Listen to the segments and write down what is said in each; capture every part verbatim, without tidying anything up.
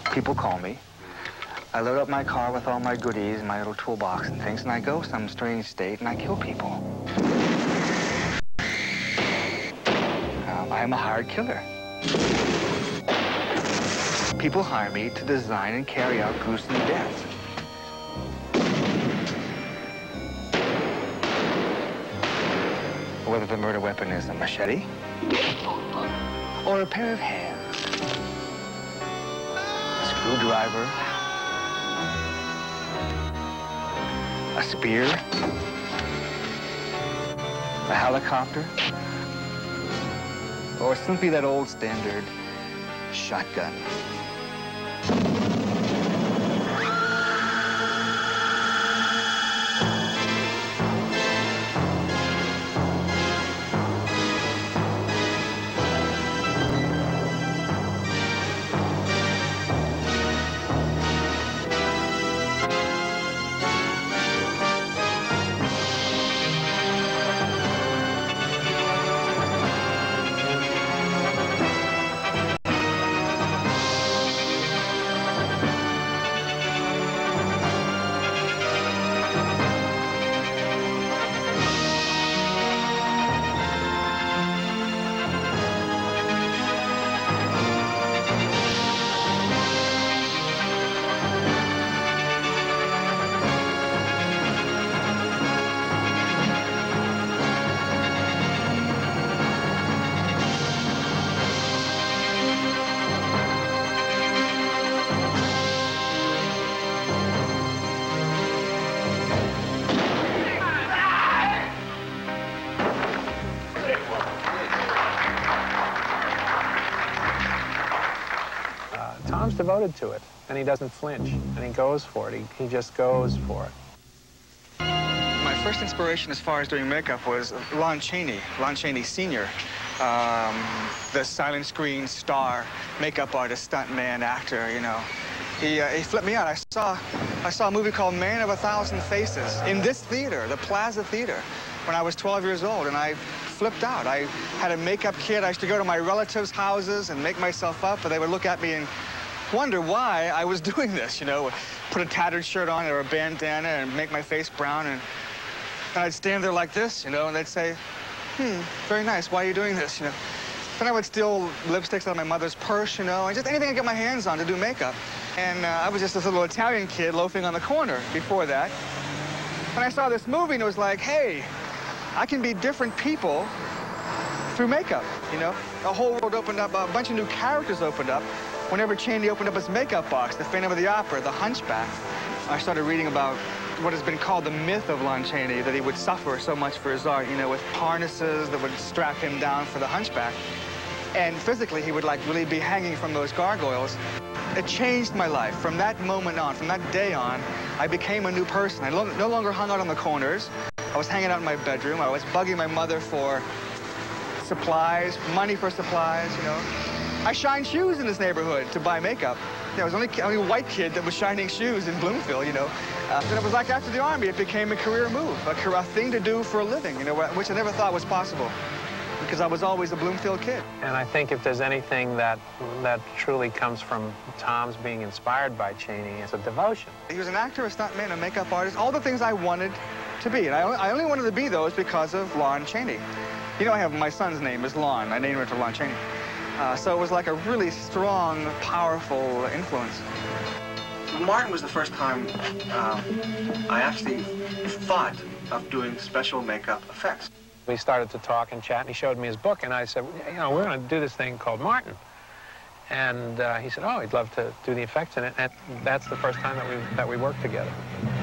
People call me. I load up my car with all my goodies, my little toolbox and things, and I go some strange state and I kill people. Um, I am a hired killer. People hire me to design and carry out gruesome deaths. Whether the murder weapon is a machete or a pair of hands, a screwdriver, a spear, a helicopter, or simply that old standard shotgun. Tom's devoted to it, and he doesn't flinch, and he goes for it. He, he just goes for it. My first inspiration as far as doing makeup was Lon Chaney, Lon Chaney Senior Um, the silent screen star, makeup artist, stuntman, actor, you know. He, uh, he flipped me out. I saw, I saw a movie called Man of a Thousand Faces in this theater, the Plaza Theater, when I was twelve years old, and I flipped out. I had a makeup kit. I used to go to my relatives' houses and make myself up, but they would look at me and wonder why I was doing this, you know, put a tattered shirt on or a bandana and make my face brown, and, and I'd stand there like this, you know, and they'd say, hmm, very nice, why are you doing this, you know? Then I would steal lipsticks out of my mother's purse, you know, and just anything I get my hands on to do makeup. And uh, I was just this little Italian kid loafing on the corner before that. And I saw this movie and it was like, hey, I can be different people through makeup, you know? The whole world opened up, a bunch of new characters opened up. Whenever Chaney opened up his makeup box, the Phantom of the Opera, the Hunchback, I started reading about what has been called the myth of Lon Chaney, that he would suffer so much for his art, you know, with harnesses that would strap him down for the Hunchback. And physically, he would, like, really be hanging from those gargoyles. It changed my life. From that moment on, from that day on, I became a new person. I no longer hung out on the corners. I was hanging out in my bedroom. I was bugging my mother for supplies, money for supplies, you know. I shined shoes in this neighborhood to buy makeup. Yeah, I was only only a white kid that was shining shoes in Bloomfield, you know. Uh, and it was like after the Army, it became a career move, a, career, a thing to do for a living, you know, which I never thought was possible because I was always a Bloomfield kid. And I think if there's anything that, that truly comes from Tom's being inspired by Chaney, it's a devotion. He was an actor, a stuntman, a makeup artist, all the things I wanted to be. And I only, I only wanted to be those because of Lon Chaney. You know, I have my son's name is Lon. I named him after Lon Chaney. Uh, so it was like a really strong, powerful influence. Martin was the first time um, I actually thought of doing special makeup effects. We started to talk and chat, and he showed me his book, and I said, you know, we're going to do this thing called Martin. And uh, he said, oh, he'd love to do the effects in it, and that's the first time that we, that we worked together.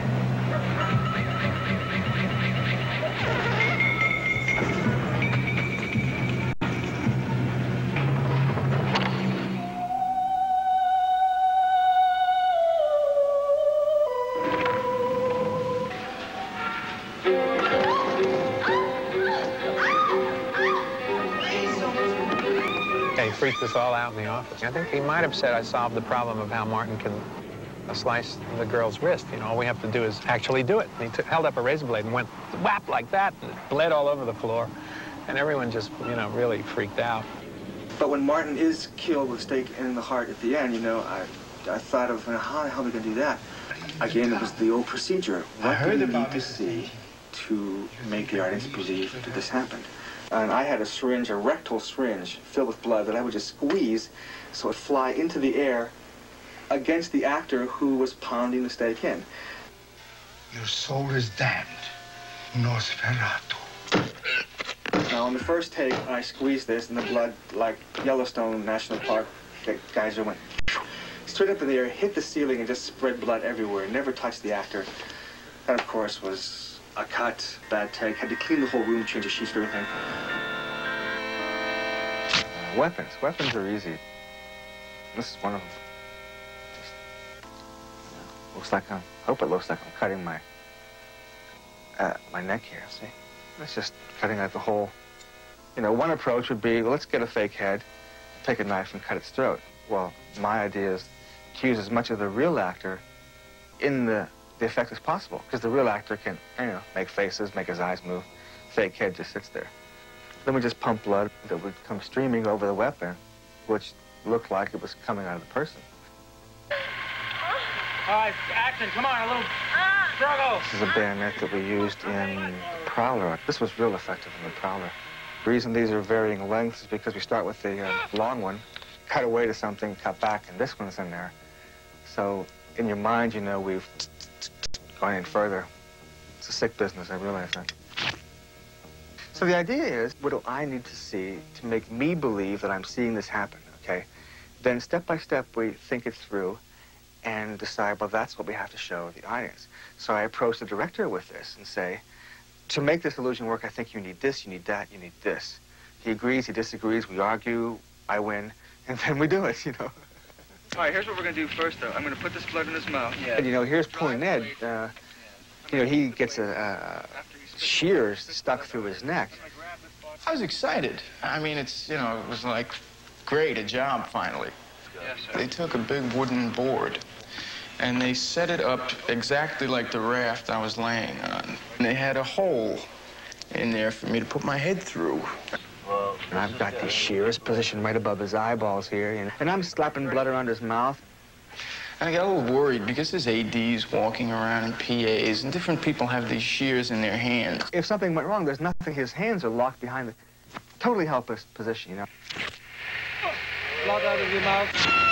He freaked us all out in the office. I think he might have said I solved the problem of how Martin can uh, slice the girl's wrist. You know, all we have to do is actually do it. And he held up a razor blade and went whap like that, and it bled all over the floor. And everyone just, you know, really freaked out. But when Martin is killed with a stake in the heart at the end, you know, I, I thought of, how the hell are we going to do that? Again, it was the old procedure. What do we need to see to make the audience believe that this happened? And I had a syringe, a rectal syringe, filled with blood that I would just squeeze so it would fly into the air against the actor who was pounding the stake in. Your soul is damned, Nosferatu. Now, on the first take, I squeezed this, and the blood, like Yellowstone National Park, the geyser went straight up in the air, hit the ceiling, and just spread blood everywhere. Never touched the actor. That, of course, was a cut, bad take. Had to clean the whole room, change the sheets, everything. Uh, weapons. Weapons are easy. This is one of them. Just, you know, looks like I'm, hope it looks like I'm cutting my, uh, my neck here, see? It's just cutting out the whole. You know, one approach would be, well, let's get a fake head, take a knife and cut its throat. Well, my idea is to use as much of the real actor in the, the effect as possible, because the real actor can, you know, make faces, make his eyes move. Fake head just sits there. Then we just pump blood that would come streaming over the weapon, which looked like it was coming out of the person. All right, action, come on, a little struggle. This is a bayonet that we used in the Prowler. This was real effective in the Prowler. The reason these are varying lengths is because we start with the uh, long one, cut away to something, cut back, and this one's in there. So in your mind, you know we've gone in further. It's a sick business, I realize that. So the idea is, what do I need to see to make me believe that I'm seeing this happen, okay? Then step by step, we think it through and decide, well, that's what we have to show the audience. So I approach the director with this and say, to make this illusion work, I think you need this, you need that, you need this. He agrees, he disagrees, we argue, I win, and then we do it, you know. All right, here's what we're going to do first, though. I'm going to put this blood in his mouth. Yeah. And, you know, here's poor Ned. Uh, you know, he gets a, a shears stuck through his neck. I was excited. I mean, it's, you know, it was like, great, a job, finally. Yes, sir. They took a big wooden board, and they set it up exactly like the raft I was laying on. And they had a hole in there for me to put my head through. And I've got these shears positioned right above his eyeballs here, you know, and I'm slapping blood around his mouth. And I got a little worried because there's A Ds walking around and P As, and different people have these shears in their hands. If something went wrong, there's nothing. His hands are locked behind the totally helpless position, you know. Blood out of your mouth.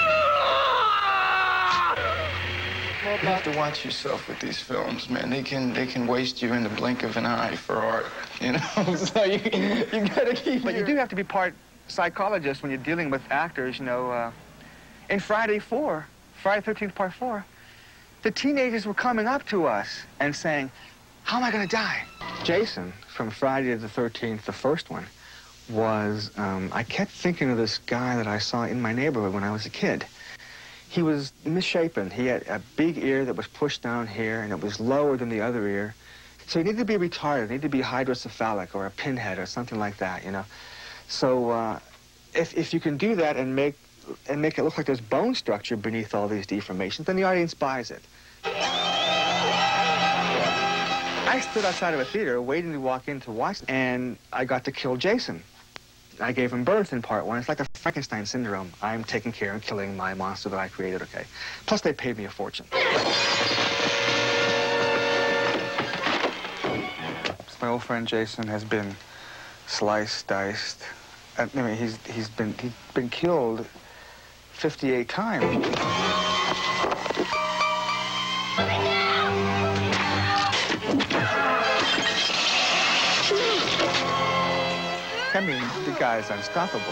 You have to watch yourself with these films, man. They can they can waste you in the blink of an eye for art, you know. So you you gotta keep. But your... you do have to be part psychologist when you're dealing with actors, you know. Uh, in Friday four, Friday thirteenth Part four, the teenagers were coming up to us and saying, "How am I gonna die?" Jason from Friday the thirteenth, the first one, was um, I kept thinking of this guy that I saw in my neighborhood when I was a kid. He was misshapen. He had a big ear that was pushed down here, and it was lower than the other ear. So he needed to be retarded. He needed to be hydrocephalic or a pinhead or something like that, you know. So uh, if, if you can do that and make, and make it look like there's bone structure beneath all these deformations, then the audience buys it. I stood outside of a theater waiting to walk in to watch, and I got to kill Jason. I gave him birth in part one. It's like the Frankenstein syndrome. I'm taking care and killing my monster that I created, okay? Plus, they paid me a fortune. My old friend Jason has been sliced, diced. I mean, he's, he's, been, he's been killed fifty-eight times. I mean, the guy is unstoppable.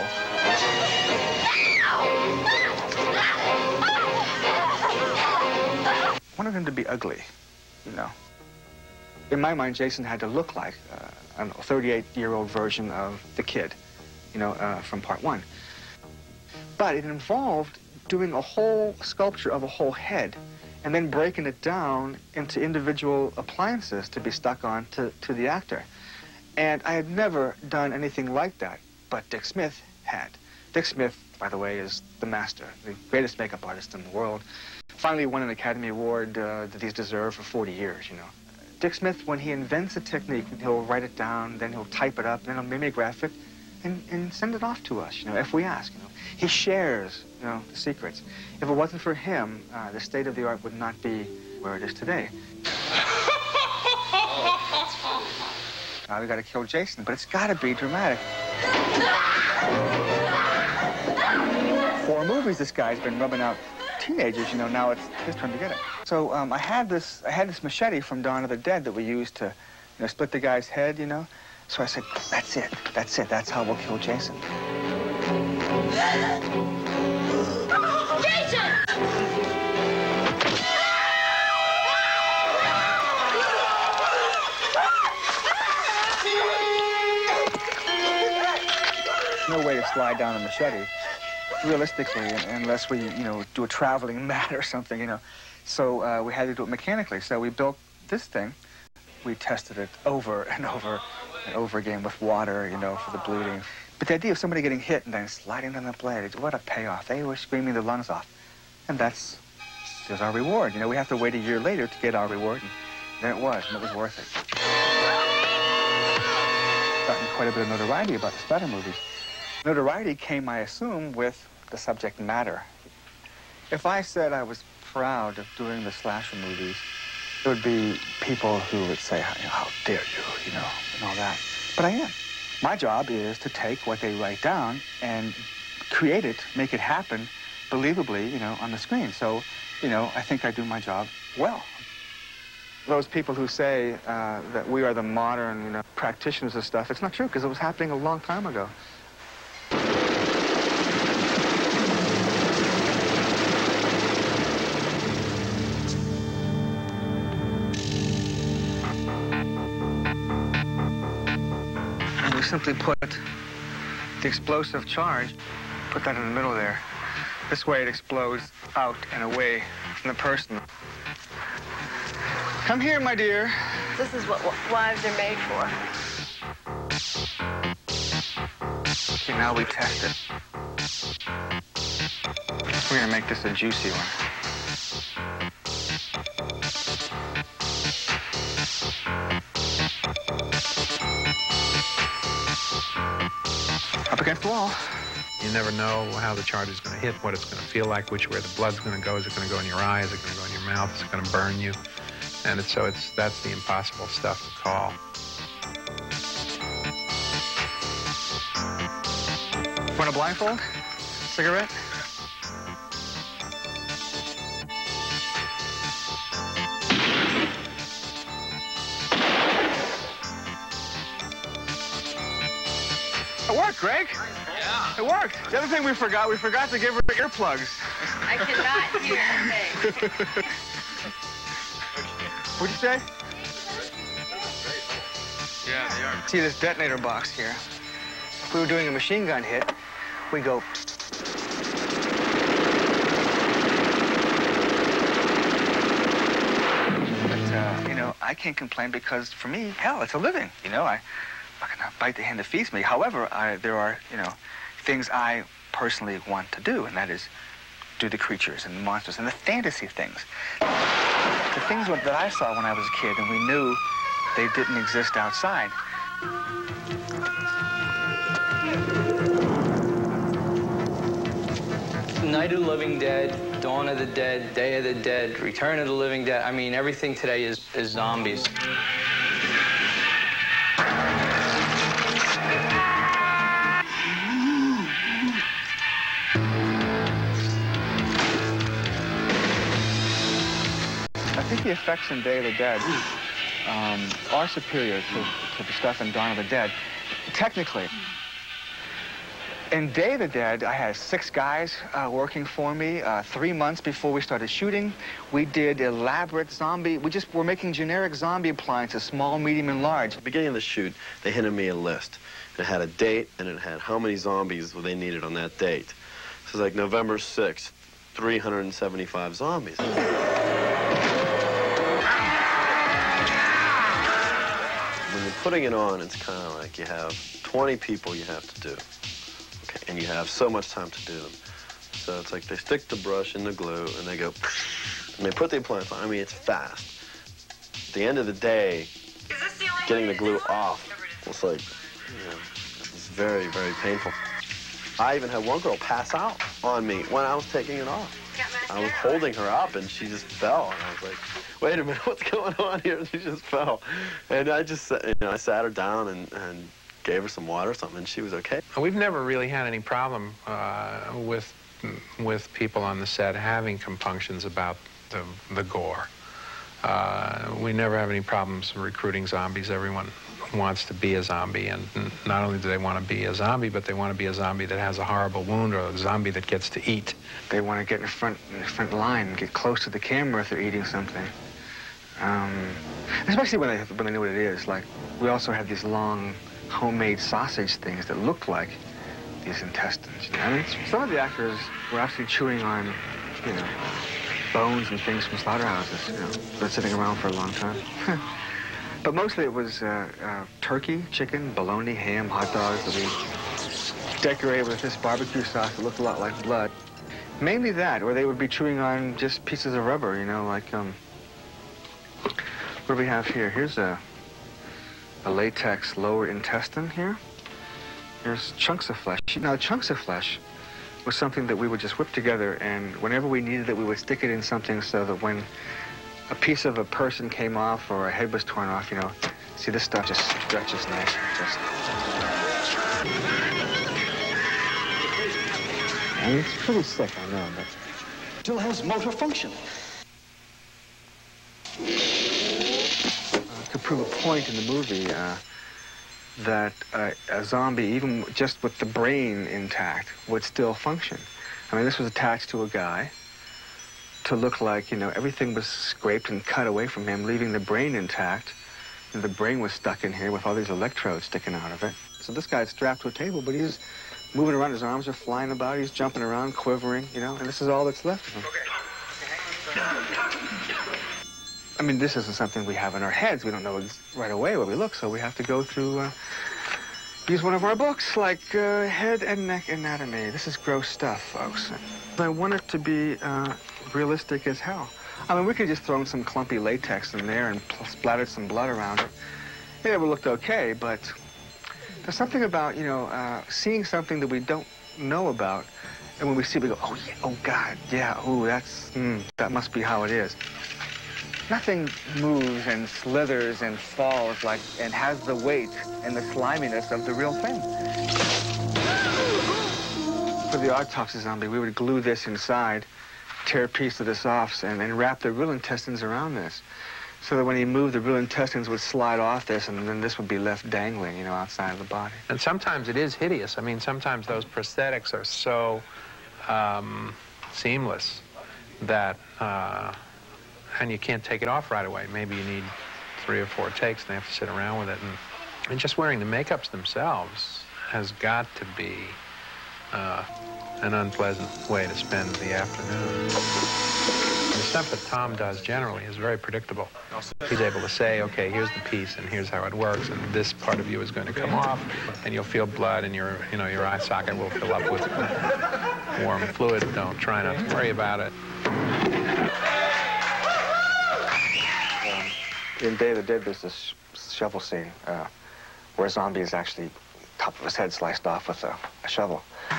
I wanted him to be ugly, you know. In my mind, Jason had to look like uh, a thirty-eight-year-old version of the kid, you know, uh, from part one. But it involved doing a whole sculpture of a whole head and then breaking it down into individual appliances to be stuck on to, to the actor. And I had never done anything like that, but Dick Smith had. Dick Smith, by the way, is the master, the greatest makeup artist in the world. Finally won an Academy Award uh, that he's deserved for forty years, you know. Dick Smith, when he invents a technique, he'll write it down, then he'll type it up, then he'll mimeograph it, and, and send it off to us, you know, if we ask, you know. He shares, you know, the secrets. If it wasn't for him, uh, the state of the art would not be where it is today. Now we got to kill Jason, but it's got to be dramatic. Four movies this guy's been rubbing out teenagers, you know, now it's his turn to get it. So um, I had this, I had this machete from Dawn of the Dead that we used to, you know, split the guy's head, you know. So I said, that's it, that's it, that's how we'll kill Jason. Jason! No way to slide down a machete, realistically, unless we, you know, do a traveling mat or something, you know. So uh, we had to do it mechanically. So we built this thing. We tested it over and over and over again with water, you know, for the bleeding. But the idea of somebody getting hit and then sliding down the blade, what a payoff. They were screaming their lungs off. And that's just our reward. You know, we have to wait a year later to get our reward. And there it was, and it was worth it. Gotten quite a bit of notoriety about the splatter movies. Notoriety came, I assume, with the subject matter. If I said I was proud of doing the slasher movies, there would be people who would say, how dare you, you know, and all that. But I am. My job is to take what they write down and create it, make it happen, believably, you know, on the screen. So, you know, I think I do my job well. Those people who say uh, that we are the modern, you know, practitioners of stuff, it's not true, because it was happening a long time ago. And we simply put the explosive charge, put that in the middle there. This way it explodes out and away from the person. Come here, my dear. This is what wives are made for. Okay, now we test it. We're gonna make this a juicy one. Up against the wall. You never know how the charge is going to hit, what it's going to feel like, which way the blood's going to go. Is it going to go in your eye? Is it going to go in your mouth? Is it going to burn you? And it's, so it's, that's the impossible stuff to call. Want a blindfold? Cigarette? It worked, Greg. Yeah. It worked. The other thing we forgot, we forgot to give her earplugs. I cannot hear a thing. What'd you say? Yeah, they are. See this detonator box here? If we were doing a machine gun hit, we go. But, uh, you know, I can't complain because for me, hell, it's a living. You know, I fucking bite the hand that feeds me. However, I, there are, you know, things I personally want to do, and that is do the creatures and the monsters and the fantasy things. The things that I saw when I was a kid, and we knew they didn't exist outside. Night of the Living Dead, Dawn of the Dead, Day of the Dead, Return of the Living Dead. I mean, everything today is, is zombies. I think the effects in Day of the Dead um, are superior to, to the stuff in Dawn of the Dead, technically. In Day of the Dead, I had six guys uh, working for me. Uh, three months before we started shooting, we did elaborate zombie. We just were making generic zombie appliances, small, medium, and large. At the beginning of the shoot, they handed me a list. It had a date, and it had how many zombies they needed on that date. So it's like November sixth, three hundred seventy-five zombies. When you're putting it on, it's kind of like you have twenty people you have to do. Okay, and you have so much time to do them. So it's like they stick the brush in the glue, and they go, and they put the appliance on. I mean, it's fast. At the end of the day, getting the glue off, it's like, you know, it's very, very painful. I even had one girl pass out on me when I was taking it off. I was holding her up, and she just fell. And I was like, wait a minute, what's going on here? And she just fell. And I just, you know, I sat her down and, and gave her some water or something, and she was okay. We've never really had any problem uh, with, with people on the set having compunctions about the, the gore. Uh, we never have any problems recruiting zombies. Everyone wants to be a zombie, and not only do they want to be a zombie, but they want to be a zombie that has a horrible wound or a zombie that gets to eat. They want to get in the front, in the front line and get close to the camera if they're eating something. Um, especially when they, when they know what it is. Like, we also had these long homemade sausage things that looked like these intestines. You know? I mean, some of the actors were actually chewing on, you know, bones and things from slaughterhouses, you know, been sitting around for a long time. But mostly it was uh, uh, turkey, chicken, bologna, ham, hot dogs that we decorated with this barbecue sauce that looked a lot like blood. Mainly that, or they would be chewing on just pieces of rubber, you know, like, um, what do we have here? Here's a, a latex lower intestine here. Here's chunks of flesh. Now, chunks of flesh was something that we would just whip together, and whenever we needed it, we would stick it in something so that when a piece of a person came off or a head was torn off, you know, see, this stuff just stretches nice and just... I mean, it's pretty sick, I know, but... Still has motor function. Uh, to prove a point in the movie, uh, that uh, a zombie, even just with the brain intact, would still function. I mean, this was attached to a guy to look like, you know, everything was scraped and cut away from him, leaving the brain intact. And the brain was stuck in here with all these electrodes sticking out of it. So this guy's strapped to a table, but he's moving around. His arms are flying about. He's jumping around, quivering, you know, and this is all that's left of him. I mean, this isn't something we have in our heads. We don't know right away where we look, so we have to go through, uh, use one of our books, like uh, Head and Neck Anatomy. This is gross stuff, folks. I want it to be uh, realistic as hell. I mean, we could just throw some clumpy latex in there and splattered some blood around it. It would look okay, but there's something about, you know, uh, seeing something that we don't know about, and when we see it, we go, oh, yeah, oh, God, yeah, oh, that's, mm, that must be how it is. Nothing moves and slithers and falls like, and has the weight and the sliminess of the real thing. For the autopsy zombie, we would glue this inside, tear a piece of this off, and, and wrap the real intestines around this, so that when he moved, the real intestines would slide off this, and then this would be left dangling, you know, outside of the body. And sometimes it is hideous. I mean, sometimes those prosthetics are so um, seamless that, uh, and you can't take it off right away. Maybe you need three or four takes, and they have to sit around with it. And, and just wearing the makeups themselves has got to be uh, an unpleasant way to spend the afternoon. The stuff that Tom does generally is very predictable. He's able to say, okay, here's the piece, and here's how it works, and this part of you is going to come off, and you'll feel blood, and your, you know, your eye socket will fill up with warm fluid. Don't try not to worry about it. In Day of the Dead, there's this shovel scene uh, where a zombie is actually top of his head sliced off with a, a shovel.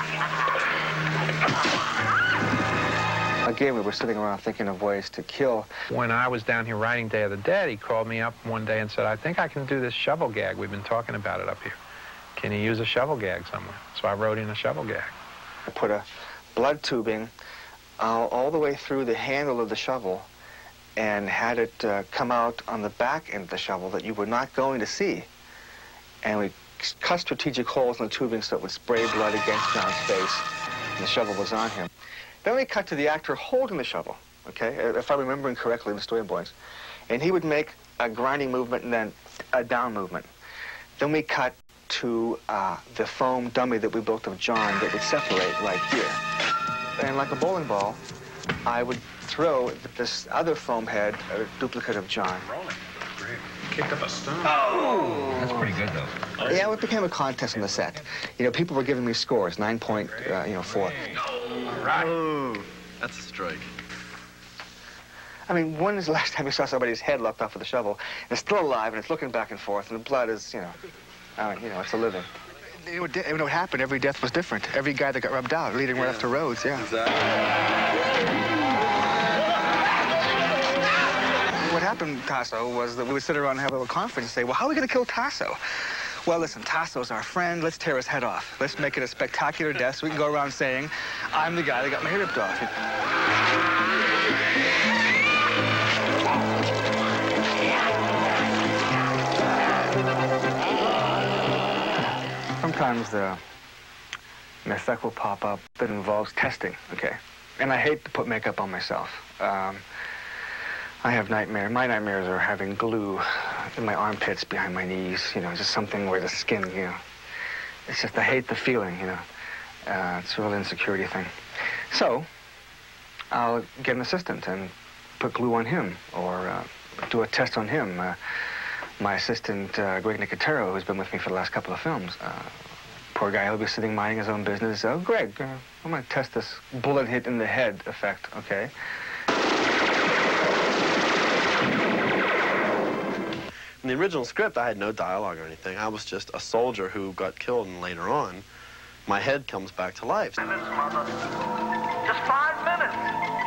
Again, we were sitting around thinking of ways to kill. When I was down here writing Day of the Dead, he called me up one day and said, I think I can do this shovel gag. We've been talking about it up here. Can you use a shovel gag somewhere? So I wrote in a shovel gag. I put a blood tubing uh, all the way through the handle of the shovel and had it uh, come out on the back end of the shovel that you were not going to see. And we cut strategic holes in the tubing so it would spray blood against John's face, and the shovel was on him. Then we cut to the actor holding the shovel, okay, if I'm remembering correctly in the storyboards. And he would make a grinding movement and then a down movement. Then we cut to uh, the foam dummy that we built of John that would separate right here. And like a bowling ball, I would throw this other foam head, a duplicate of John. Rolling. Great. Kicked up a stone. Oh! That's pretty good, though. Yeah, it became a contest on the set. You know, people were giving me scores, nine point, uh, you know, four. All right. Oh, that's a strike. I mean, when is the last time you saw somebody's head lopped off with a shovel, and it's still alive, and it's looking back and forth, and the blood is, you know, I mean, you know, it's a living. You know, you know what happened? Every death was different. Every guy that got rubbed out, leading right yeah. up to Rhodes, yeah. Exactly. What happened, Tasso, was that we would sit around and have a little conference and say, well, how are we going to kill Tasso? Well, listen, Tasso's our friend. Let's tear his head off. Let's make it a spectacular death so we can go around saying, I'm the guy that got my head ripped off. Sometimes the an effect will pop up that involves testing, okay? And I hate to put makeup on myself. Um, I have nightmares. My nightmares are having glue in my armpits behind my knees, you know, just something where the skin, you know. It's just, I hate the feeling, you know. Uh, it's a real insecurity thing. So, I'll get an assistant and put glue on him or uh, do a test on him. Uh, my assistant, uh, Greg Nicotero, who's been with me for the last couple of films, uh, poor guy, he'll be sitting minding his own business. Oh, Greg, uh, I'm going to test this bullet hit in the head effect, okay? In the original script, I had no dialogue or anything. I was just a soldier who got killed, and later on, my head comes back to life. Minutes, Mother. Just five minutes.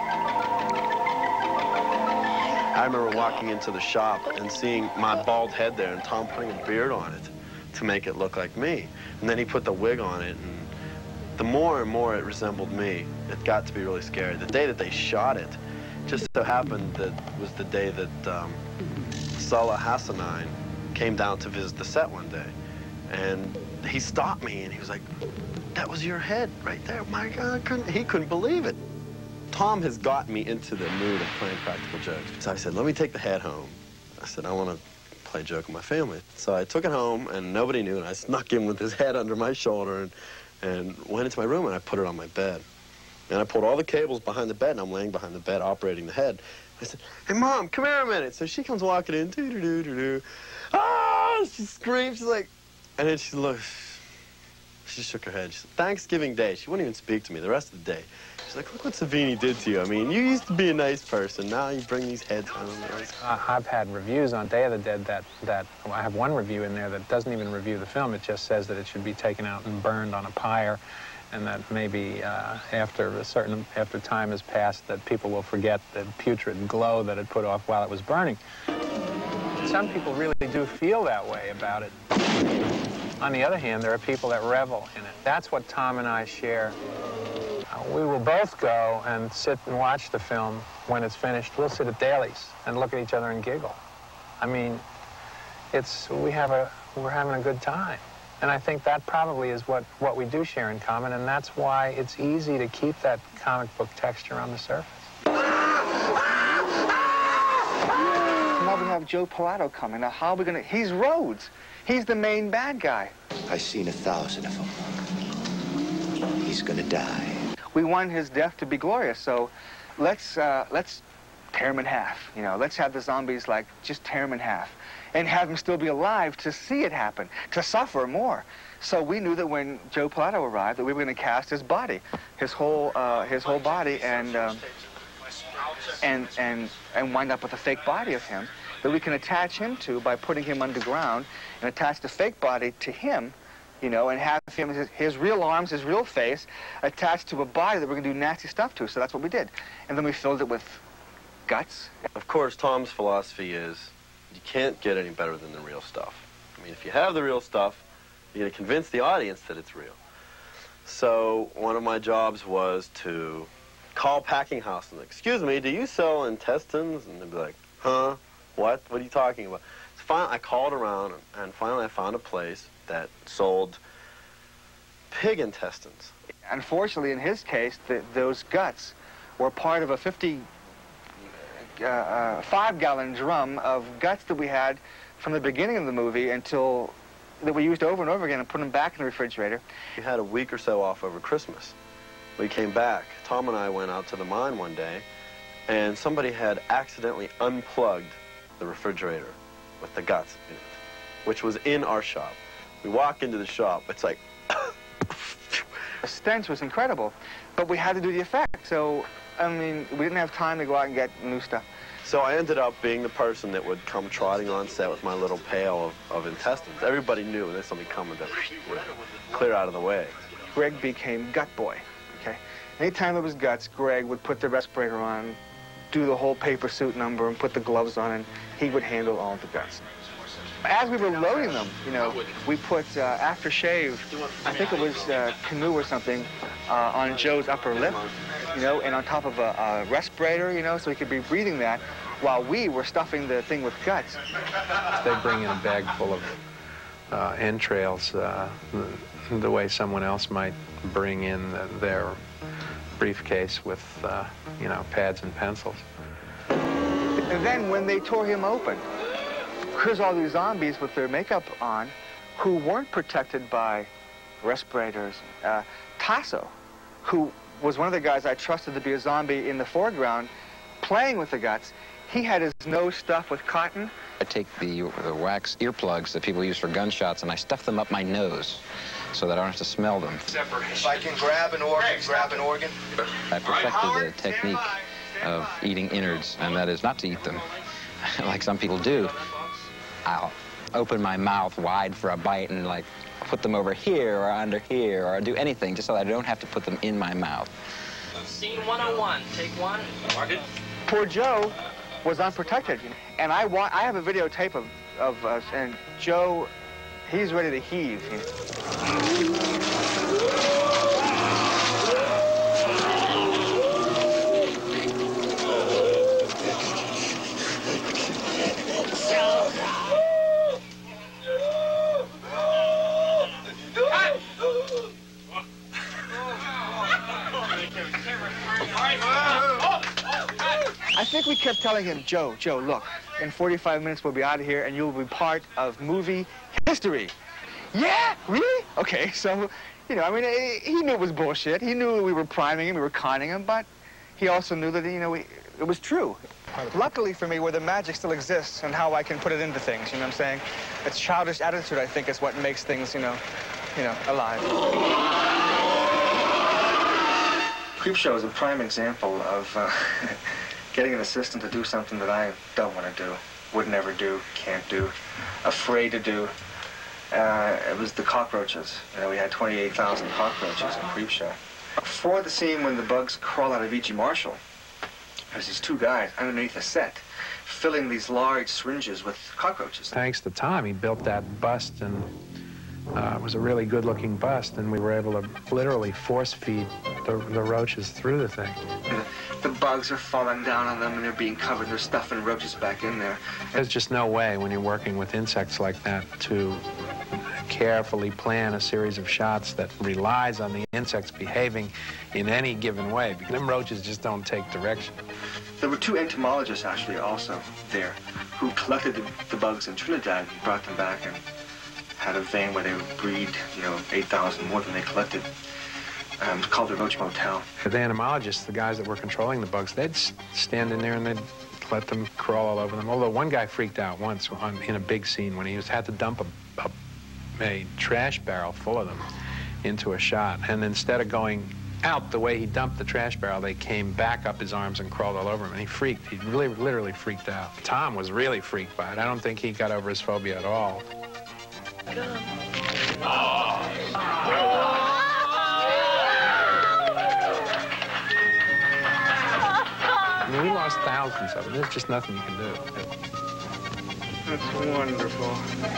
I remember walking into the shop and seeing my bald head there and Tom putting a beard on it to make it look like me. And then he put the wig on it, and the more and more it resembled me, it got to be really scary. The day that they shot it, just so happened that was the day that um, Salah Hassanine came down to visit the set one day. And he stopped me and he was like, that was your head right there. My God, I couldn't, he couldn't believe it. Tom has got me into the mood of playing practical jokes. So I said, let me take the head home. I said, I want to play a joke with my family. So I took it home and nobody knew, and I snuck him with his head under my shoulder and, and went into my room and I put it on my bed. And I pulled all the cables behind the bed and I'm laying behind the bed operating the head. I said, hey, Mom, come here a minute. So she comes walking in, doo-doo-doo-doo-doo. Ah! She screams, she's like, and then she looks, she shook her head. She said, Thanksgiving Day. She wouldn't even speak to me the rest of the day. She's like, look what Savini did to you. I mean, you used to be a nice person. Now you bring these heads home. Uh, I've had reviews on Day of the Dead that, that, well, I have one review in there that doesn't even review the film. It just says that it should be taken out and burned on a pyre, and that maybe uh, after a certain, after time has passed, that people will forget the putrid glow that it put off while it was burning. Some people really do feel that way about it. On the other hand, there are people that revel in it. That's what Tom and I share. Uh, we will both go and sit and watch the film when it's finished. We'll sit at Daly's and look at each other and giggle. I mean, it's, we have a, we're having a good time. And I think that probably is what, what we do share in common, and that's why it's easy to keep that comic book texture on the surface. Now we have Joe Pilato coming. Now, how are we going to... He's Rhodes. He's the main bad guy. I've seen a thousand of them. He's gonna die. We want his death to be glorious, so let's, uh, let's tear him in half. You know, let's have the zombies, like, just tear him in half. And have him still be alive to see it happen, to suffer more. So we knew that when Joe Pilato arrived, that we were going to cast his body, his whole, uh, his whole body, and, um, and, and, and wind up with a fake body of him that we can attach him to by putting him underground and attach the fake body to him, you know, and have him, his, his real arms, his real face, attached to a body that we're going to do nasty stuff to. So that's what we did. And then we filled it with guts. Of course, Tom's philosophy is you can't get any better than the real stuff. I mean, if you have the real stuff, you're going to convince the audience that it's real. So one of my jobs was to call packing house and, excuse me, do you sell intestines? And they'd be like, huh? What? What are you talking about? So finally, I called around, and finally I found a place that sold pig intestines. Unfortunately, in his case, the, those guts were part of a fifty, uh, uh, five-gallon drum of guts that we had from the beginning of the movie until that we used over and over again and put them back in the refrigerator. We had a week or so off over Christmas. We came back. Tom and I went out to the mine one day, and somebody had accidentally unplugged the refrigerator with the guts in it, which was in our shop. We walk into the shop, it's like... The stench was incredible, but we had to do the effect. So, I mean, we didn't have time to go out and get new stuff. So I ended up being the person that would come trotting on set with my little pail of, of intestines. Everybody knew when there's something coming that would clear out of the way. Greg became gut boy, okay? Anytime there was guts, Greg would put the respirator on, do the whole paper suit number, and put the gloves on, and he would handle all the guts. As we were loading them, you know, we put uh, aftershave, I think it was uh, canoe or something, uh, on Joe's upper lip, you know, and on top of a, a respirator, you know, so he could be breathing that while we were stuffing the thing with guts. They bring in a bag full of uh, entrails uh, the, the way someone else might bring in the, their briefcase with, uh, you know, pads and pencils. And then when they tore him open, here's all these zombies with their makeup on who weren't protected by respirators. Uh, Tasso, who was one of the guys I trusted to be a zombie in the foreground, playing with the guts, he had his nose stuffed with cotton. I take the, the wax earplugs that people use for gunshots and I stuff them up my nose so that I don't have to smell them. If I can grab an organ, grab an organ. I perfected the technique of eating innards, and that is not to eat them like some people do. I'll open my mouth wide for a bite and like put them over here or under here or do anything just so that I don't have to put them in my mouth. Scene one oh one, take one. Market. Poor Joe was unprotected, and I wa I have a videotape of, of us, and Joe, he's ready to heave. I think we kept telling him, Joe, Joe, look, in forty-five minutes we'll be out of here and you'll be part of movie history. Yeah, really? Okay, so, you know, I mean, he knew it was bullshit. He knew we were priming him, we were conning him, but he also knew that, you know, we, it was true. Luckily for me, where the magic still exists and how I can put it into things, you know what I'm saying? It's childish attitude, I think, is what makes things, you know, you know, alive. Creepshow is a prime example of uh, getting an assistant to do something that I don't want to do, would never do, can't do, afraid to do. Uh, it was the cockroaches. You know, we had twenty-eight thousand cockroaches in Creepshow. For the scene when the bugs crawl out of E G Marshall, there's these two guys underneath the set filling these large syringes with cockroaches. Thanks to Tom, he built that bust, and uh, it was a really good-looking bust, and we were able to literally force-feed the, the roaches through the thing. The, the bugs are falling down on them, and they're being covered. They're stuffing roaches back in there. There's just no way, when you're working with insects like that, to carefully plan a series of shots that relies on the insects behaving in any given way, because them roaches just don't take direction. There were two entomologists, actually, also there, who collected the, the bugs in Trinidad and brought them back and had a van where they would breed, you know, eight thousand more than they collected. Um, it's called the Roach Motel. The entomologists, the guys that were controlling the bugs, they'd stand in there and they'd let them crawl all over them. Although one guy freaked out once on, in a big scene when he was, had to dump a, a, a trash barrel full of them into a shot. And instead of going out the way he dumped the trash barrel, they came back up his arms and crawled all over him. And he freaked. He really, literally freaked out. Tom was really freaked by it. I don't think he got over his phobia at all. I mean, we lost thousands of them. There's just nothing you can do. That's wonderful.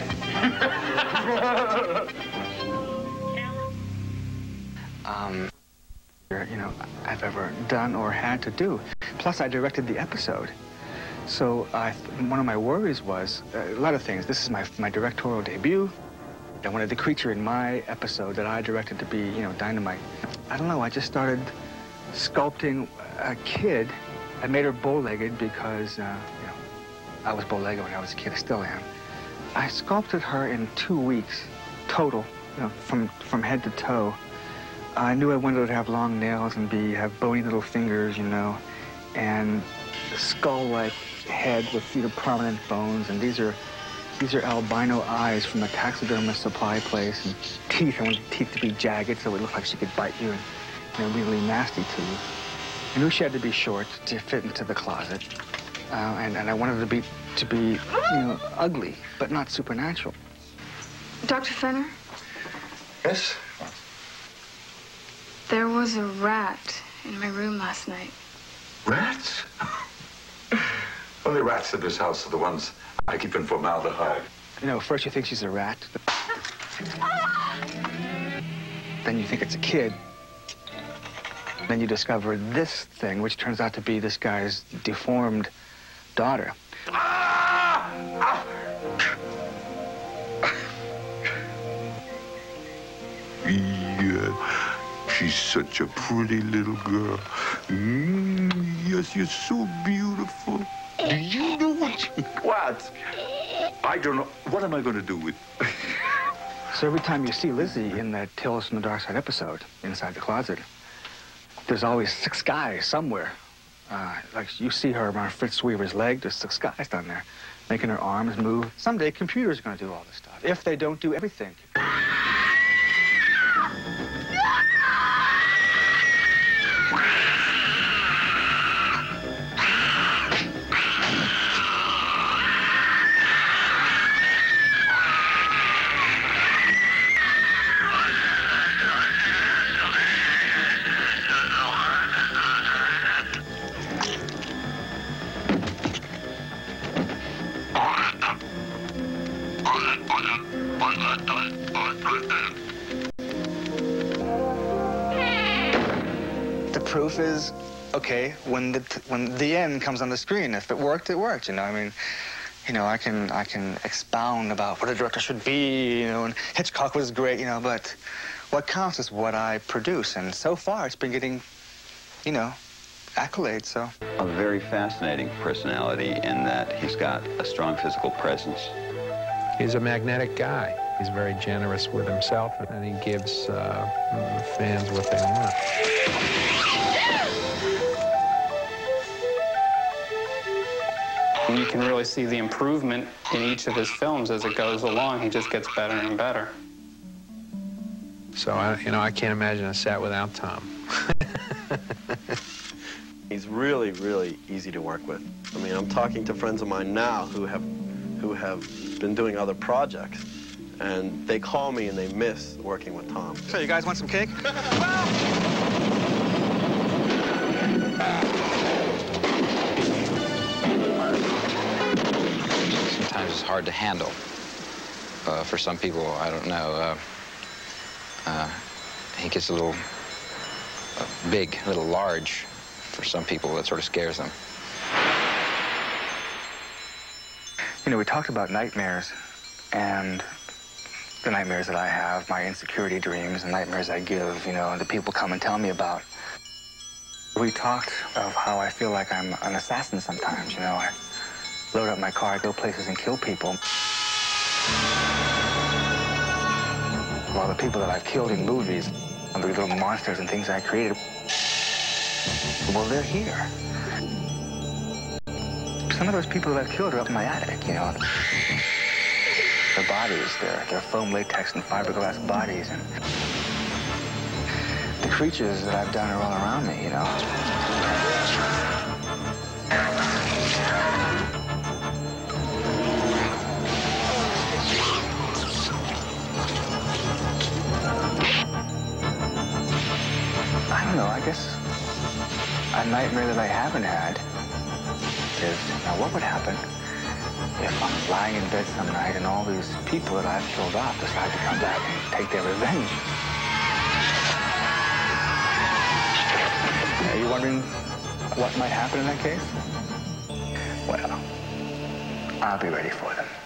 um, you know, I've ever done or had to do. Plus, I directed the episode. So I, one of my worries was, uh, a lot of things. This is my, my directorial debut. I wanted the creature in my episode that I directed to be, you know, dynamite. I don't know, I just started sculpting a kid. I made her bow-legged because, uh, you know, I was bow-legged when I was a kid, I still am. I sculpted her in two weeks, total, you know, from, from head to toe. I knew I wanted her to have long nails and be, have bony little fingers, you know, and skull-like head with, you know, prominent bones, and these are, these are albino eyes from a taxidermist supply place, and teeth. I wanted the teeth to be jagged so it looked like she could bite you and, you know, be really nasty to you. I knew she had to be short to fit into the closet. uh, and, and I wanted it to be, to be, you know, ugly, but not supernatural. Doctor Fenner? Yes? There was a rat in my room last night. Rats? Only rats in this house are the ones I keep in formaldehyde. You know, first you think she's a rat, but then you think it's a kid. Then you discover this thing, which turns out to be this guy's deformed daughter. Ah! Ah! Yeah, she's such a pretty little girl. Mm, yes, you're so beautiful. Do you know what? What? I don't know. What am I going to do with? So every time you see Lizzie in that Tales from the Dark Side episode, Inside the Closet, there's always six guys somewhere. Uh, like you see her around Fritz Weaver's leg, there's six guys down there making her arms move. Someday computers are going to do all this stuff, if they don't do everything. The proof is, okay, when the when the end comes on the screen, if it worked, it worked. You know, I mean, you know, I can I can expound about what a director should be. You know, and Hitchcock was great. You know, but what counts is what I produce, and so far it's been getting, you know, accolades. So a very fascinating personality in that he's got a strong physical presence. He's a magnetic guy. He's very generous with himself, and he gives uh, fans what they want. You can really see the improvement in each of his films as it goes along. He just gets better and better. So, I, you know, I can't imagine a set without Tom. He's really, really easy to work with. I mean, I'm talking to friends of mine now who have, who have been doing other projects, and they call me and they miss working with Tom. So, you guys want some cake? Sometimes it's hard to handle. Uh, for some people, I don't know. Uh, uh, he gets a little uh, big, a little large. For some people, that sort of scares them. You know, we talked about nightmares and the nightmares that I have, my insecurity dreams, and nightmares I give, you know, that people come and tell me about. We talked of how I feel like I'm an assassin sometimes, you know. I load up my car, I go places and kill people. Well, the people that I've killed in movies, the little monsters and things I created, well, they're here. Some of those people that I've killed are up in my attic, you know. Their bodies, their, their foam latex and fiberglass bodies, and the creatures that I've done are all around me, you know. I don't know, I guess a nightmare that I haven't had is, now what would happen if I'm lying in bed some night and all these people that I've killed off decide to come back and take their revenge? Are you wondering what might happen in that case? Well, I'll be ready for them.